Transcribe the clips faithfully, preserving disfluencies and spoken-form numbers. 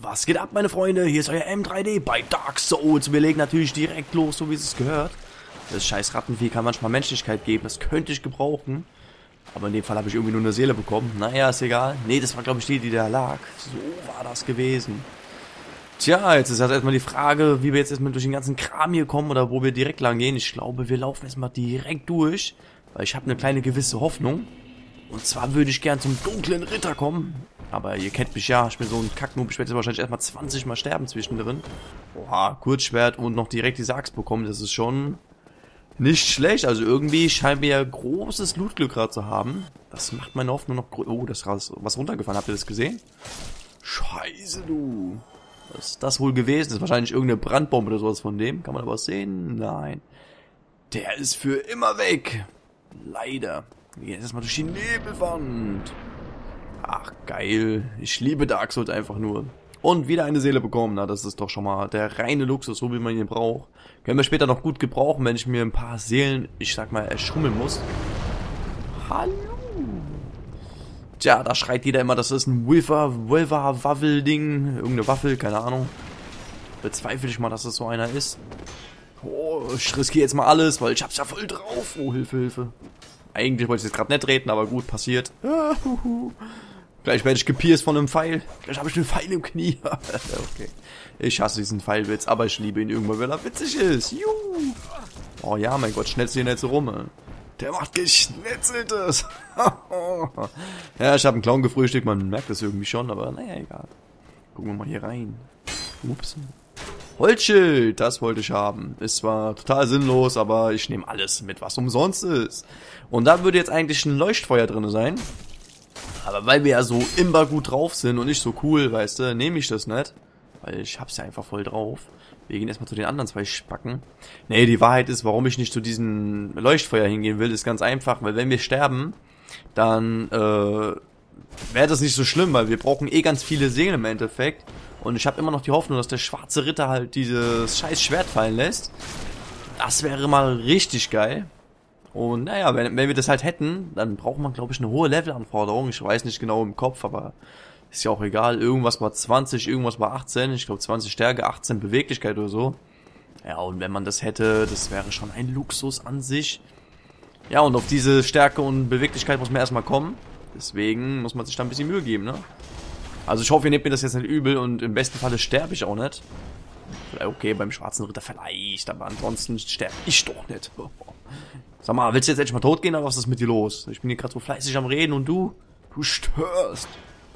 Was geht ab, meine Freunde? Hier ist euer M drei D bei Dark Souls. Wir legen natürlich direkt los, so wie es gehört. Das scheiß Rattenvieh kann manchmal Menschlichkeit geben, das könnte ich gebrauchen. Aber in dem Fall habe ich irgendwie nur eine Seele bekommen. Naja, ist egal. Nee, das war glaube ich die, die da lag. So war das gewesen. Tja, jetzt ist halt erstmal die Frage, wie wir jetzt erstmal durch den ganzen Kram hier kommen oder wo wir direkt lang gehen. Ich glaube, wir laufen erstmal direkt durch, weil ich habe eine kleine gewisse Hoffnung. Und zwar würde ich gern zum dunklen Ritter kommen. Aber ihr kennt mich ja, ich bin so ein Kacknoob, ich werde jetzt wahrscheinlich erstmal zwanzig Mal sterben zwischendrin. Oha, Kurzschwert und noch direkt diese Axt bekommen, das ist schon nicht schlecht. Also irgendwie scheint mir ja großes Lootglück gerade zu haben. Das macht meine Hoffnung noch größer. Oh, das ist was runtergefallen, habt ihr das gesehen? Scheiße, du. Was ist das wohl gewesen? Das ist wahrscheinlich irgendeine Brandbombe oder sowas von dem. Kann man aber was sehen? Nein. Der ist für immer weg. Leider. Wir gehen jetzt erstmal durch die Nebelwand. Ach, geil. Ich liebe Dark Souls einfach nur. Und wieder eine Seele bekommen. Na, das ist doch schon mal der reine Luxus, so wie man ihn braucht. Können wir später noch gut gebrauchen, wenn ich mir ein paar Seelen, ich sag mal, erschummeln muss. Hallo. Tja, da schreit jeder immer, das ist ein Wilfer, Wilfer, Waffel-Ding. Irgendeine Waffel, keine Ahnung. Bezweifle ich mal, dass es so einer ist. Oh, ich riskiere jetzt mal alles, weil ich hab's ja voll drauf. Oh, Hilfe, Hilfe. Eigentlich wollte ich jetzt gerade nicht reden, aber gut, passiert. Gleich werde ich gepierst von einem Pfeil. Gleich habe ich einen Pfeil im Knie. Okay. Ich hasse diesen Pfeilwitz, aber ich liebe ihn irgendwann, weil er witzig ist. Juhu. Oh ja, mein Gott, schnetzel ihn nicht so rum. Der macht Geschnetzeltes. Ja, ich habe einen Clown gefrühstückt, man merkt das irgendwie schon, aber naja, egal. Gucken wir mal hier rein. Ups. Holzschild, das wollte ich haben. Ist zwar total sinnlos, aber ich nehme alles mit, was umsonst ist. Und da würde jetzt eigentlich ein Leuchtfeuer drin sein. Aber weil wir ja so imbar gut drauf sind und nicht so cool, weißt du, nehme ich das nicht. Weil ich hab's ja einfach voll drauf. Wir gehen erstmal zu den anderen zwei Spacken. Nee, die Wahrheit ist, warum ich nicht zu diesem Leuchtfeuer hingehen will, ist ganz einfach. Weil wenn wir sterben, dann äh, wäre das nicht so schlimm, weil wir brauchen eh ganz viele Seelen im Endeffekt. Und ich habe immer noch die Hoffnung, dass der schwarze Ritter halt dieses scheiß Schwert fallen lässt. Das wäre mal richtig geil. Und naja, wenn, wenn wir das halt hätten, dann braucht man, glaube ich, eine hohe Levelanforderung. Ich weiß nicht genau im Kopf, aber ist ja auch egal. Irgendwas war zwanzig, irgendwas war achtzehn. Ich glaube zwanzig Stärke, achtzehn Beweglichkeit oder so. Ja, und wenn man das hätte, das wäre schon ein Luxus an sich. Ja, und auf diese Stärke und Beweglichkeit muss man erstmal kommen. Deswegen muss man sich da ein bisschen Mühe geben, ne? Also ich hoffe, ihr nehmt mir das jetzt nicht übel und im besten Falle sterbe ich auch nicht. Okay, beim schwarzen Ritter vielleicht, aber ansonsten sterbe ich doch nicht. Sag mal, willst du jetzt endlich mal tot gehen oder was ist mit dir los? Ich bin hier gerade so fleißig am Reden und du, du störst.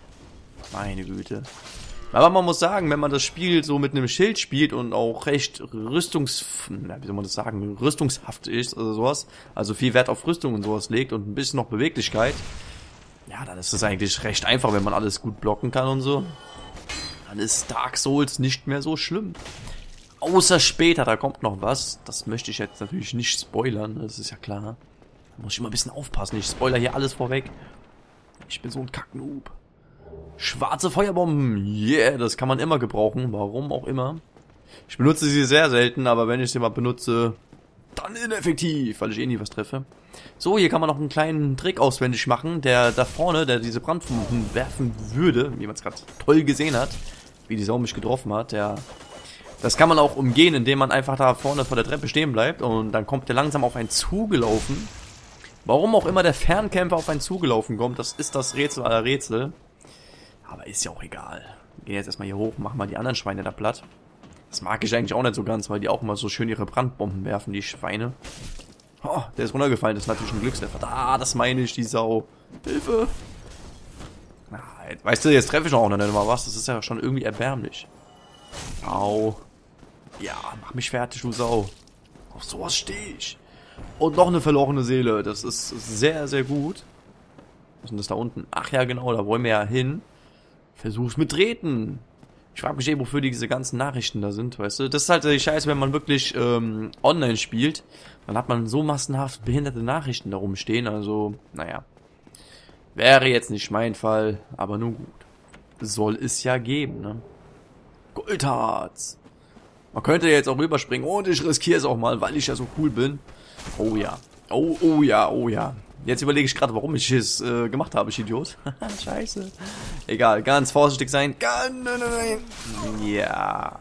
Meine Güte. Aber man muss sagen, wenn man das Spiel so mit einem Schild spielt und auch recht rüstungs... wie soll man das sagen? Rüstungshaft ist oder sowas. Also viel Wert auf Rüstung und sowas legt und ein bisschen noch Beweglichkeit. Ja, dann ist es eigentlich recht einfach, wenn man alles gut blocken kann und so. Dann ist Dark Souls nicht mehr so schlimm. Außer später, da kommt noch was. Das möchte ich jetzt natürlich nicht spoilern, das ist ja klar. Da muss ich immer ein bisschen aufpassen, ich spoiler hier alles vorweg. Ich bin so ein Kacknoob. Schwarze Feuerbomben, yeah, das kann man immer gebrauchen, warum auch immer. Ich benutze sie sehr selten, aber wenn ich sie mal benutze, dann ineffektiv, weil ich eh nie was treffe. So, hier kann man noch einen kleinen Trick auswendig machen, der da vorne, der diese Brandfunken werfen würde, wie man es gerade toll gesehen hat, wie die Sau mich getroffen hat, der... Das kann man auch umgehen, indem man einfach da vorne vor der Treppe stehen bleibt und dann kommt der langsam auf einen zugelaufen. Warum auch immer der Fernkämpfer auf einen zugelaufen kommt, das ist das Rätsel aller Rätsel. Aber ist ja auch egal. Wir gehen jetzt erstmal hier hoch, machen mal die anderen Schweine da platt. Das mag ich eigentlich auch nicht so ganz, weil die auch immer so schön ihre Brandbomben werfen, die Schweine. Oh, der ist runtergefallen, das ist natürlich ein Glückstreffer. Ah, das meine ich, die Sau. Hilfe! Na, weißt du, jetzt treffe ich auch noch nicht mal was, das ist ja schon irgendwie erbärmlich. Au. Ja, mach mich fertig, du Sau. Auf sowas stehe ich. Und noch eine verlorene Seele. Das ist sehr, sehr gut. Was ist denn das da unten? Ach ja, genau, da wollen wir ja hin. Versuch's mit Treten. Ich frage mich eh, wofür diese ganzen Nachrichten da sind, weißt du? Das ist halt die Scheiße, wenn man wirklich ähm, online spielt. Dann hat man so massenhaft behinderte Nachrichten da rumstehen. Also, naja. Wäre jetzt nicht mein Fall, aber nun gut. Soll es ja geben, ne? Goldharz. Man könnte jetzt auch rüberspringen und ich riskiere es auch mal, weil ich ja so cool bin. Oh ja. Oh, oh ja, oh ja. Jetzt überlege ich gerade, warum ich es äh, gemacht habe, ich Idiot. Scheiße. Egal, ganz vorsichtig sein. Ganz, ja.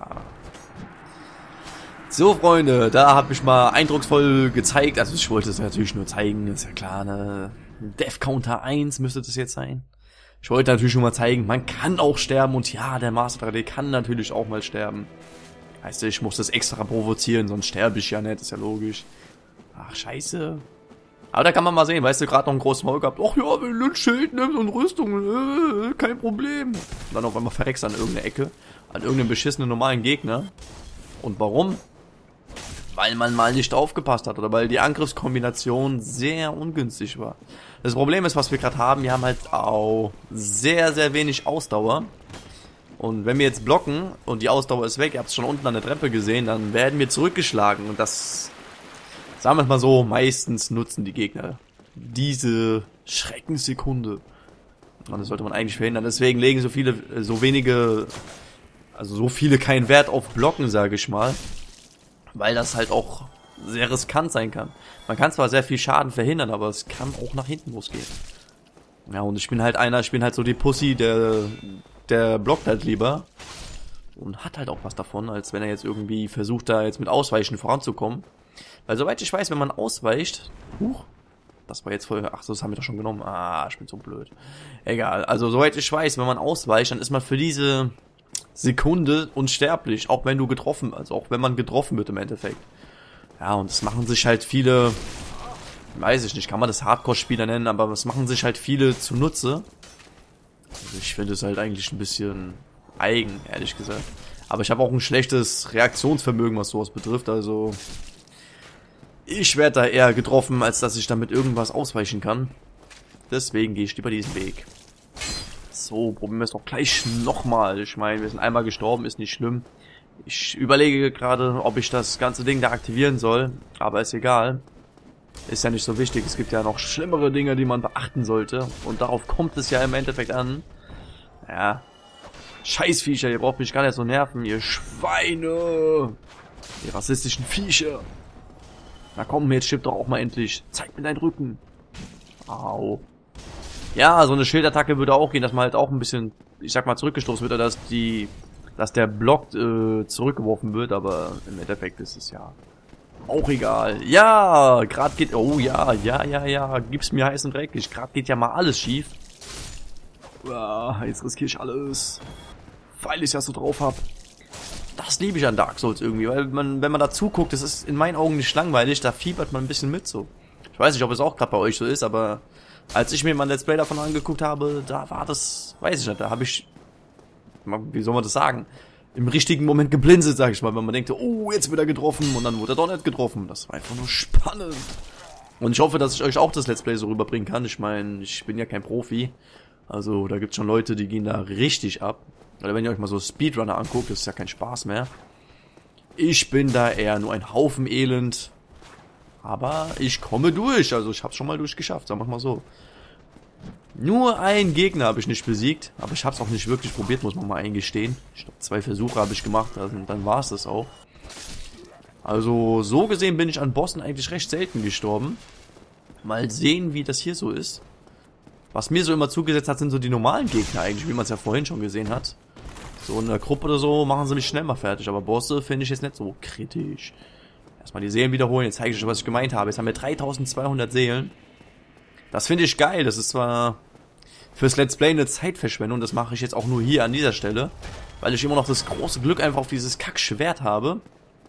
So, Freunde, da habe ich mal eindrucksvoll gezeigt. Also ich wollte es natürlich nur zeigen, ist ja klar, ne? Death Counter eins müsste das jetzt sein. Ich wollte natürlich nur mal zeigen, man kann auch sterben. Und ja, der Master drei D kann natürlich auch mal sterben. Heißt, ich muss das extra provozieren, sonst sterbe ich ja nicht, ist ja logisch. Ach, scheiße. Aber da kann man mal sehen, weißt du, gerade noch einen großen Maul gehabt. Ach ja, wenn du ein Schild nimmst und Rüstung, äh, kein Problem. Und dann auf einmal verreckst du an irgendeiner Ecke, an irgendeinem beschissenen normalen Gegner. Und warum? Weil man mal nicht aufgepasst hat oder weil die Angriffskombination sehr ungünstig war. Das Problem ist, was wir gerade haben, wir haben halt auch sehr, sehr wenig Ausdauer. Und wenn wir jetzt blocken und die Ausdauer ist weg, ihr habt es schon unten an der Treppe gesehen, dann werden wir zurückgeschlagen. Und das, sagen wir es mal so, meistens nutzen die Gegner diese Schreckenssekunde. Und das sollte man eigentlich verhindern. Deswegen legen so viele, so wenige, also so viele keinen Wert auf Blocken, sage ich mal. Weil das halt auch sehr riskant sein kann. Man kann zwar sehr viel Schaden verhindern, aber es kann auch nach hinten losgehen. Ja, und ich bin halt einer, ich bin halt so die Pussy, der, der blockt halt lieber. Und hat halt auch was davon, als wenn er jetzt irgendwie versucht, da jetzt mit Ausweichen voranzukommen. Weil soweit ich weiß, wenn man ausweicht... Huch, das war jetzt voll... Ach so, das haben wir doch schon genommen. Ah, ich bin so blöd. Egal, also soweit ich weiß, wenn man ausweicht, dann ist man für diese Sekunde unsterblich. Auch wenn du getroffen, also auch wenn man getroffen wird im Endeffekt. Ja, und das machen sich halt viele... Weiß ich nicht, kann man das Hardcore-Spieler nennen, aber das machen sich halt viele zunutze. Also ich finde es halt eigentlich ein bisschen eigen, ehrlich gesagt. Aber ich habe auch ein schlechtes Reaktionsvermögen, was sowas betrifft, also... Ich werde da eher getroffen, als dass ich damit irgendwas ausweichen kann. Deswegen gehe ich lieber diesen Weg. So, probieren wir es doch gleich nochmal. Ich meine, wir sind einmal gestorben, ist nicht schlimm. Ich überlege gerade, ob ich das ganze Ding da aktivieren soll. Aber ist egal. Ist ja nicht so wichtig. Es gibt ja noch schlimmere Dinge, die man beachten sollte. Und darauf kommt es ja im Endeffekt an. Ja. Scheißviecher, ihr braucht mich gar nicht so nerven, ihr Schweine. Ihr rassistischen Viecher. Na komm, jetzt stirb doch auch mal endlich. Zeig mir deinen Rücken. Au. Ja, so eine Schildattacke würde auch gehen, dass man halt auch ein bisschen, ich sag mal, zurückgestoßen wird, oder dass die, dass der Block äh, zurückgeworfen wird, aber im Endeffekt ist es ja auch egal. Ja, gerade geht, oh ja, ja, ja, ja, gib's mir heiß und dreckig. Gerade geht ja mal alles schief. Ja, jetzt riskiere ich alles, weil ich ja so drauf hab. Das liebe ich an Dark Souls irgendwie, weil man, wenn man da zuguckt, das ist in meinen Augen nicht langweilig, da fiebert man ein bisschen mit so. Ich weiß nicht, ob es auch gerade bei euch so ist, aber als ich mir mal ein Let's Play davon angeguckt habe, da war das, weiß ich nicht, da habe ich, wie soll man das sagen, im richtigen Moment geblinzelt, sag ich mal, wenn man denkt, oh, jetzt wird er getroffen und dann wurde er doch nicht getroffen. Das war einfach nur spannend. Und ich hoffe, dass ich euch auch das Let's Play so rüberbringen kann. Ich meine, ich bin ja kein Profi, also da gibt's schon Leute, die gehen da richtig ab. Oder wenn ihr euch mal so Speedrunner anguckt, das ist ja kein Spaß mehr. Ich bin da eher nur ein Haufen Elend. Aber ich komme durch. Also ich hab's schon mal durchgeschafft, sagen wir mal so. Nur einen Gegner habe ich nicht besiegt. Aber ich hab's auch nicht wirklich probiert, muss man mal eingestehen. Ich glaube, zwei Versuche habe ich gemacht. Also dann war es das auch. Also so gesehen bin ich an Bossen eigentlich recht selten gestorben. Mal sehen, wie das hier so ist. Was mir so immer zugesetzt hat, sind so die normalen Gegner eigentlich, wie man es ja vorhin schon gesehen hat. So in der Gruppe oder so machen sie mich schnell mal fertig, aber Bosse finde ich jetzt nicht so kritisch. Erstmal die Seelen wiederholen, jetzt zeige ich euch, was ich gemeint habe. Jetzt haben wir dreitausendzweihundert Seelen. Das finde ich geil, das ist zwar fürs Let's Play eine Zeitverschwendung, das mache ich jetzt auch nur hier an dieser Stelle, weil ich immer noch das große Glück einfach auf dieses Kackschwert habe,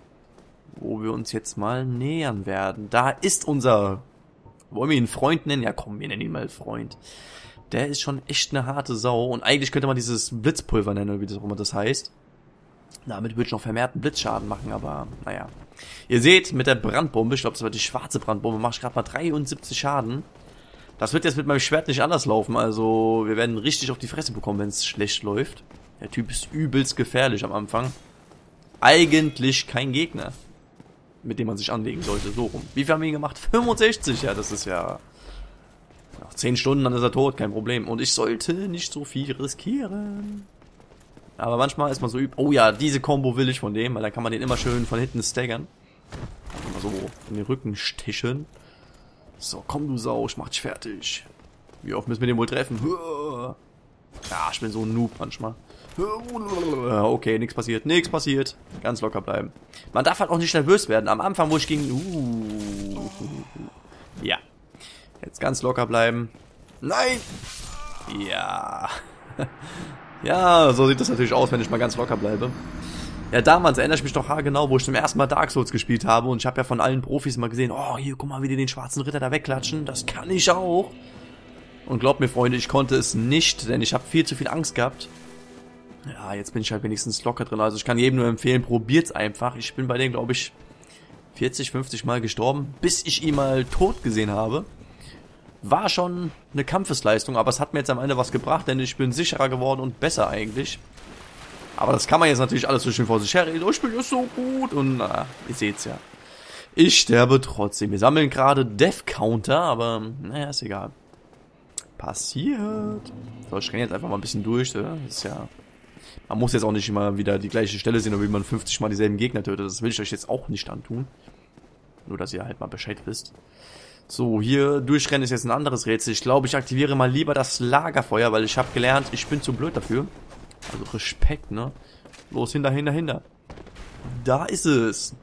wo wir uns jetzt mal nähern werden. Da ist unser... Wollen wir ihn Freund nennen? Ja komm, wir nennen ihn mal Freund. Der ist schon echt eine harte Sau. Und eigentlich könnte man dieses Blitzpulver nennen, oder wie das auch immer das heißt. Damit würde ich noch vermehrten Blitzschaden machen, aber naja. Ihr seht, mit der Brandbombe, ich glaube, das war die schwarze Brandbombe, mache ich gerade mal dreiundsiebzig Schaden. Das wird jetzt mit meinem Schwert nicht anders laufen. Also wir werden richtig auf die Fresse bekommen, wenn es schlecht läuft. Der Typ ist übelst gefährlich am Anfang. Eigentlich kein Gegner, mit dem man sich anlegen sollte, so rum. Wie viel haben wir ihn gemacht? fünfundsechzig, ja, das ist ja... Nach zehn Stunden, dann ist er tot, kein Problem. Und ich sollte nicht so viel riskieren. Aber manchmal ist man so üb... Oh ja, diese Combo will ich von dem, weil dann kann man den immer schön von hinten staggern. Immer so in den Rücken stichen. So, komm du Sau, ich mach dich fertig. Wie oft müssen wir den wohl treffen? Ja, ich bin so ein Noob manchmal. Okay, nichts passiert, nichts passiert. Ganz locker bleiben. Man darf halt auch nicht nervös werden. Am Anfang, wo ich ging... Uh, ja. Jetzt ganz locker bleiben. Nein! Ja. Ja, so sieht das natürlich aus, wenn ich mal ganz locker bleibe. Ja, damals erinnere ich mich doch haargenau, wo ich zum ersten Mal Dark Souls gespielt habe. Und ich habe ja von allen Profis mal gesehen, oh, hier, guck mal, wie die den schwarzen Ritter da wegklatschen. Das kann ich auch. Und glaubt mir, Freunde, ich konnte es nicht, denn ich habe viel zu viel Angst gehabt. Ja, jetzt bin ich halt wenigstens locker drin. Also ich kann jedem nur empfehlen, probiert's einfach. Ich bin bei denen, glaube ich, vierzig, fünfzig Mal gestorben, bis ich ihn mal tot gesehen habe. War schon eine Kampfesleistung, aber es hat mir jetzt am Ende was gebracht, denn ich bin sicherer geworden und besser eigentlich. Aber das kann man jetzt natürlich alles so schön vor sich her reden. Oh, ich bin jetzt so gut und na, ihr seht's ja. Ich sterbe trotzdem. Wir sammeln gerade Death Counter, aber naja, ist egal. Passiert. So, ich renne jetzt einfach mal ein bisschen durch. Das ist ja... Man muss jetzt auch nicht immer wieder die gleiche Stelle sehen, wie man fünfzig Mal dieselben Gegner tötet. Das will ich euch jetzt auch nicht antun. Nur, dass ihr halt mal Bescheid wisst. So, hier durchrennen ist jetzt ein anderes Rätsel. Ich glaube, ich aktiviere mal lieber das Lagerfeuer, weil ich habe gelernt, ich bin zu blöd dafür. Also Respekt, ne? Los, hinter, hinter, hinter. Da ist es.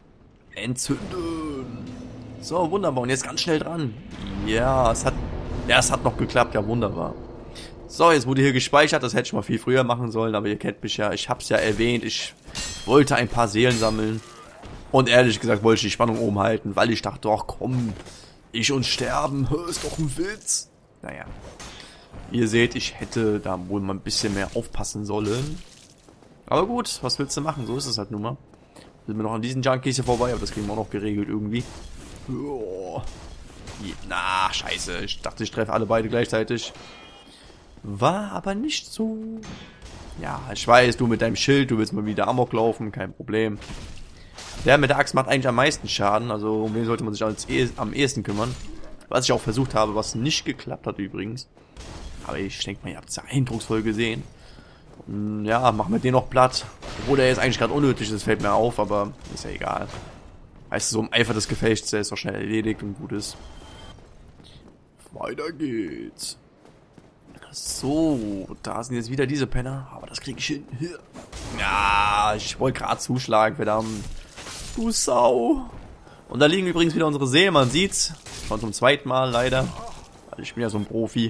Entzünden. So, wunderbar. Und jetzt ganz schnell dran. Ja, es hat... Ja, es hat noch geklappt. Ja, wunderbar. So, jetzt wurde hier gespeichert. Das hätte ich mal viel früher machen sollen. Aber ihr kennt mich ja. Ich hab's ja erwähnt. Ich wollte ein paar Seelen sammeln. Und ehrlich gesagt wollte ich die Spannung oben halten. Weil ich dachte, doch, komm. Ich und sterben. Ist doch ein Witz. Naja. Ihr seht, ich hätte da wohl mal ein bisschen mehr aufpassen sollen. Aber gut, was willst du machen? So ist es halt nun mal. Sind wir noch an diesen Junkies hier vorbei, aber das kriegen wir auch noch geregelt irgendwie. Oh. Na, scheiße. Ich dachte, ich treffe alle beide gleichzeitig. War aber nicht so. Ja, ich weiß, du mit deinem Schild, du willst mal wieder Amok laufen, kein Problem. Der mit der Axt macht eigentlich am meisten Schaden, also um den sollte man sich als eh, am ehesten kümmern. Was ich auch versucht habe, was nicht geklappt hat übrigens. Aber ich denke mal, ihr habt es ja eindrucksvoll gesehen. Und ja, machen wir den noch platt. Obwohl der jetzt eigentlich gerade unnötig ist, fällt mir auf, aber ist ja egal. Weißt du, so im Eifer des Gefechts, der ist doch schnell erledigt und gut ist. Weiter geht's. So, da sind jetzt wieder diese Penner. Aber das kriege ich hin. Ja, ich wollte gerade zuschlagen, verdammt. Du Sau. Und da liegen übrigens wieder unsere Seelen, man sieht's. Schon zum zweiten Mal leider. Also ich bin ja so ein Profi.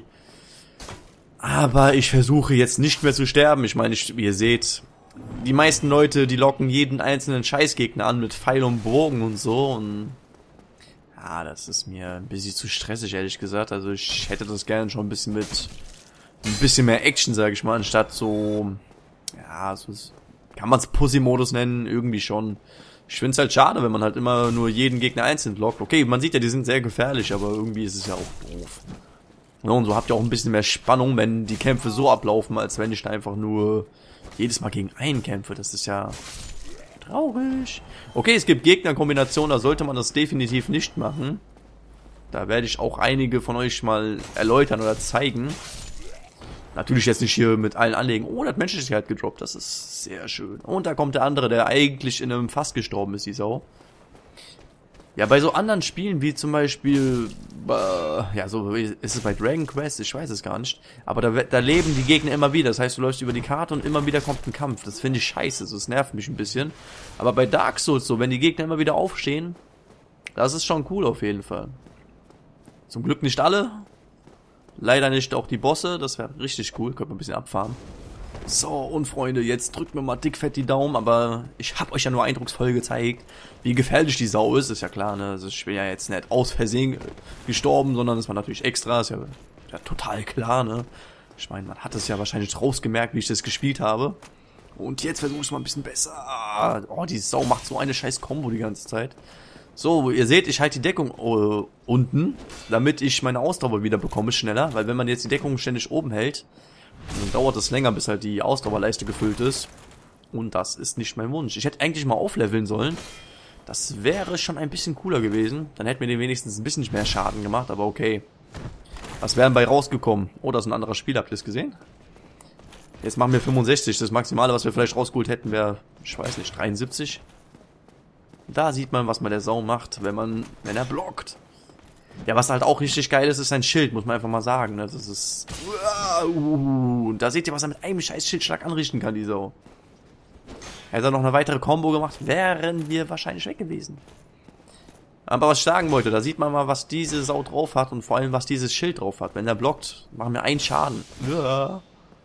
Aber ich versuche jetzt nicht mehr zu sterben. Ich meine, ich, wie ihr seht, die meisten Leute, die locken jeden einzelnen Scheißgegner an mit Pfeil und Bogen und so. Und ja, das ist mir ein bisschen zu stressig, ehrlich gesagt. Also ich hätte das gerne schon ein bisschen mit ein bisschen mehr Action, sage ich mal, anstatt so, ja, so kann man es Pussy-Modus nennen, irgendwie schon. Ich finde es halt schade, wenn man halt immer nur jeden Gegner einzeln lockt. Okay, man sieht ja, die sind sehr gefährlich, aber irgendwie ist es ja auch doof. Ja, und so habt ihr auch ein bisschen mehr Spannung, wenn die Kämpfe so ablaufen, als wenn ich da einfach nur jedes Mal gegen einen kämpfe. Das ist ja traurig. Okay, es gibt Gegnerkombinationen, da sollte man das definitiv nicht machen. Da werde ich auch einige von euch mal erläutern oder zeigen. Natürlich jetzt nicht hier mit allen anlegen. Oh, der hat Menschlichkeit gedroppt. Das ist sehr schön. Und da kommt der andere, der eigentlich in einem Fass gestorben ist, die Sau. Ja, bei so anderen Spielen wie zum Beispiel, äh, ja, so ist es bei Dragon Quest, ich weiß es gar nicht. Aber da, da leben die Gegner immer wieder. Das heißt, du läufst über die Karte und immer wieder kommt ein Kampf. Das finde ich scheiße. Das nervt mich ein bisschen. Aber bei Dark Souls so, wenn die Gegner immer wieder aufstehen, das ist schon cool auf jeden Fall. Zum Glück nicht alle. Leider nicht auch die Bosse, das wäre richtig cool, könnte man ein bisschen abfahren. So, und Freunde, jetzt drückt mir mal dick fett die Daumen, aber ich habe euch ja nur eindrucksvoll gezeigt, wie gefährlich die Sau ist, ist ja klar, ne? Also ich bin ja jetzt nicht aus Versehen gestorben, sondern es war natürlich extra, ist ja, ja total klar, ne? Ich meine, man hat es ja wahrscheinlich rausgemerkt, wie ich das gespielt habe. Und jetzt versuche ich es mal ein bisschen besser. Oh, die Sau macht so eine scheiß Kombo die ganze Zeit. So, ihr seht, ich halte die Deckung äh, unten, damit ich meine Ausdauer wieder bekomme schneller, weil wenn man jetzt die Deckung ständig oben hält, dann dauert es länger, bis halt die Ausdauerleiste gefüllt ist. Und das ist nicht mein Wunsch. Ich hätte eigentlich mal aufleveln sollen. Das wäre schon ein bisschen cooler gewesen. Dann hätten wir den wenigstens ein bisschen mehr Schaden gemacht, aber okay. Was wären bei rausgekommen? Oh, das ist ein anderer Spiel, habt ihr es gesehen? Jetzt machen wir fünfundsechzig. Das Maximale, was wir vielleicht rausgeholt hätten, wäre, ich weiß nicht, dreiundsiebzig. Da sieht man, was man der Sau macht, wenn man, wenn er blockt. Ja, was halt auch richtig geil ist, ist sein Schild, muss man einfach mal sagen. Ne? Das ist... Uh, da seht ihr, was er mit einem scheiß Schildschlag anrichten kann, die Sau. Hätte er noch eine weitere Combo gemacht, wären wir wahrscheinlich weg gewesen. Aber was ich sagen wollte, da sieht man mal, was diese Sau drauf hat und vor allem, was dieses Schild drauf hat. Wenn er blockt, machen wir einen Schaden. Ja,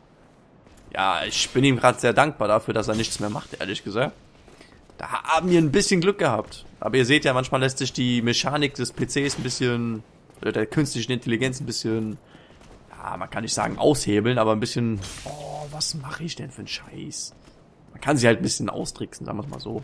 ja, ich bin ihm gerade sehr dankbar dafür, dass er nichts mehr macht, ehrlich gesagt. Da haben wir ein bisschen Glück gehabt. Aber ihr seht ja, manchmal lässt sich die Mechanik des P Cs ein bisschen, oder der künstlichen Intelligenz ein bisschen, ja, man kann nicht sagen aushebeln, aber ein bisschen, oh, was mache ich denn für einen Scheiß? Man kann sie halt ein bisschen austricksen, sagen wir es mal so.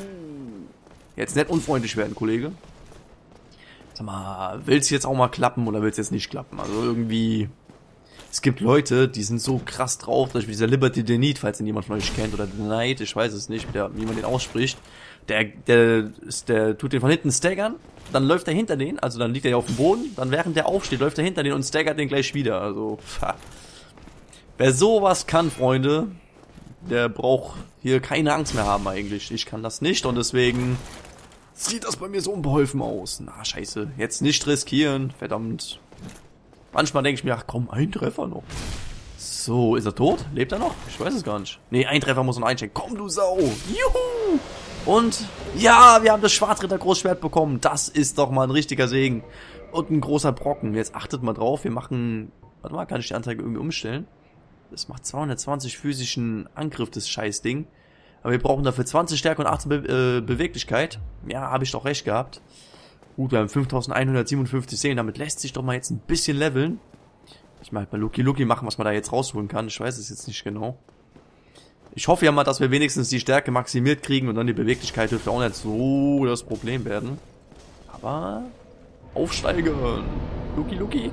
Jetzt nicht unfreundlich werden, Kollege. Sag mal, will's jetzt auch mal klappen oder will's jetzt nicht klappen? Also irgendwie... Es gibt Leute, die sind so krass drauf, zum Beispiel dieser Liberty Denied, falls ihn jemand von euch kennt, oder Denied, ich weiß es nicht, wie, der, wie man den ausspricht. Der, der, ist, der tut den von hinten staggern, dann läuft er hinter den, also dann liegt er ja auf dem Boden, dann während der aufsteht, läuft er hinter den und staggert den gleich wieder. Also, pff. Wer sowas kann, Freunde, der braucht hier keine Angst mehr haben eigentlich. Ich kann das nicht und deswegen sieht das bei mir so unbeholfen aus. Na, scheiße, jetzt nicht riskieren, verdammt. Manchmal denke ich mir, ach komm, ein Treffer noch. So, ist er tot? Lebt er noch? Ich weiß es gar nicht. Nee, ein Treffer muss noch einstecken. Komm, du Sau! Juhu! Und, ja, wir haben das Schwarzritter-Großschwert bekommen. Das ist doch mal ein richtiger Segen. Und ein großer Brocken. Jetzt achtet mal drauf, wir machen... Warte mal, kann ich die Anzeige irgendwie umstellen? Das macht zweihundertzwanzig physischen Angriff, das Scheißding. Aber wir brauchen dafür zwanzig Stärke und achtzehn Be äh, Beweglichkeit. Ja, habe ich doch recht gehabt. Gut, wir haben fünftausendeinhundertsiebenundfünfzig Seelen. Damit lässt sich doch mal jetzt ein bisschen leveln. Ich mal halt bei Lucky Lucky machen, was man da jetzt rausholen kann. Ich weiß es jetzt nicht genau. Ich hoffe ja mal, dass wir wenigstens die Stärke maximiert kriegen und dann die Beweglichkeit dürfte auch nicht so das Problem werden. Aber aufsteigern. Lucky Lucky.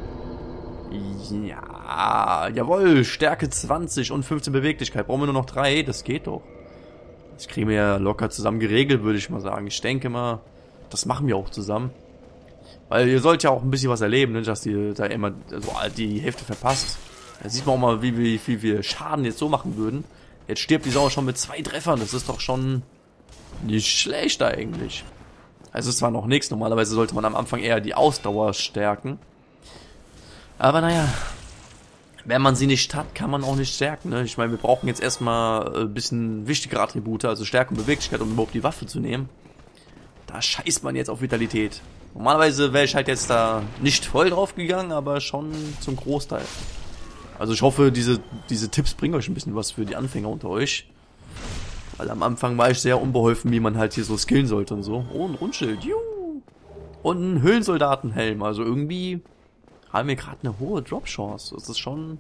Ja, jawohl. Stärke zwanzig und fünfzehn Beweglichkeit. Brauchen wir nur noch drei? Das geht doch. Das kriegen wir ja locker zusammen geregelt, würde ich mal sagen. Ich denke mal, das machen wir auch zusammen. Weil ihr sollt ja auch ein bisschen was erleben, ne? Dass ihr da immer so die Hälfte verpasst. Da sieht man auch mal, wie, wie viel wir Schaden jetzt so machen würden. Jetzt stirbt die Sau schon mit zwei Treffern. Das ist doch schon nicht schlecht eigentlich. Also es ist zwar noch nichts. Normalerweise sollte man am Anfang eher die Ausdauer stärken. Aber naja, wenn man sie nicht hat, kann man auch nicht stärken. Ne? Ich meine, wir brauchen jetzt erstmal ein bisschen wichtigere Attribute, also Stärke und Beweglichkeit, um überhaupt die Waffe zu nehmen. Da scheißt man jetzt auf Vitalität. Normalerweise wäre ich halt jetzt da nicht voll drauf gegangen, aber schon zum Großteil. Also ich hoffe, diese, diese Tipps bringen euch ein bisschen was für die Anfänger unter euch. Weil am Anfang war ich sehr unbeholfen, wie man halt hier so skillen sollte und so. Oh, ein Rundschild. Juhu. Und ein Höhlensoldatenhelm. Also irgendwie haben wir gerade eine hohe Drop-Chance. Das ist schon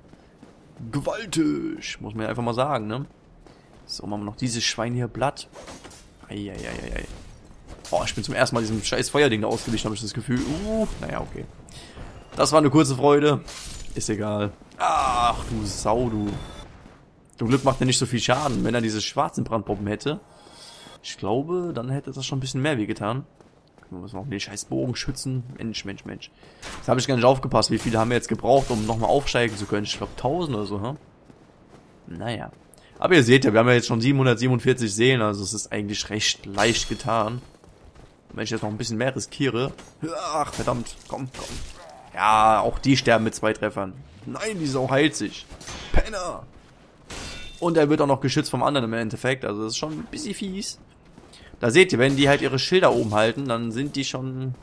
gewaltig, muss man ja einfach mal sagen, ne? So, machen wir noch dieses Schwein hier Blatt. Eieieiei. Oh, ich bin zum ersten Mal diesem scheiß Feuerding da ausgewichen, habe ich das Gefühl. Uh, naja, okay. Das war eine kurze Freude. Ist egal. Ach, du Sau, du. Zum Glück macht er nicht so viel Schaden. Wenn er diese schwarzen Brandbomben hätte, ich glaube, dann hätte das schon ein bisschen mehr wehgetan. Wir müssen auch den scheiß Bogen schützen. Mensch, Mensch, Mensch. Jetzt habe ich gar nicht aufgepasst. Wie viele haben wir jetzt gebraucht, um nochmal aufsteigen zu können? Ich glaube tausend oder so, hm? Naja. Aber ihr seht ja, wir haben ja jetzt schon siebenhundertsiebenundvierzig Seelen, also es ist eigentlich recht leicht getan. Wenn ich jetzt noch ein bisschen mehr riskiere. Ach, verdammt. Komm, komm. Ja, auch die sterben mit zwei Treffern. Nein, die Sau heilt sich. Penner. Und er wird auch noch geschützt vom anderen im Endeffekt. Also das ist schon ein bisschen fies. Da seht ihr, wenn die halt ihre Schilder oben halten, dann sind die schon...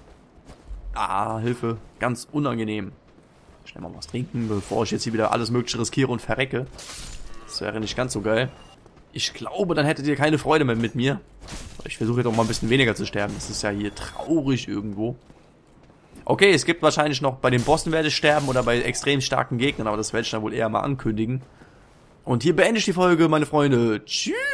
Ah, Hilfe. Ganz unangenehm. Schnell mal was trinken, bevor ich jetzt hier wieder alles Mögliche riskiere und verrecke. Das wäre nicht ganz so geil. Ich glaube, dann hättet ihr keine Freude mehr mit mir. Ich versuche jetzt auch mal ein bisschen weniger zu sterben. Das ist ja hier traurig irgendwo. Okay, es gibt wahrscheinlich noch, bei den Bossen werde ich sterben oder bei extrem starken Gegnern, aber das werde ich dann wohl eher mal ankündigen. Und hier beende ich die Folge, meine Freunde. Tschüss!